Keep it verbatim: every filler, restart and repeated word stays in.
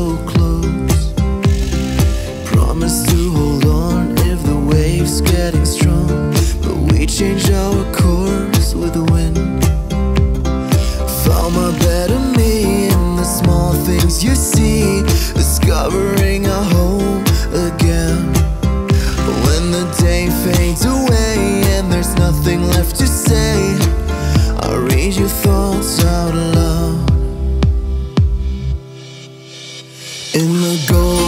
so close. Promise to hold on if the wave's getting strong, but we changed our course with the wind. Found my better me in the small things you see, discovering our home again. When the day fades away and there's nothing left to say, I read your thoughts out loud. In the gold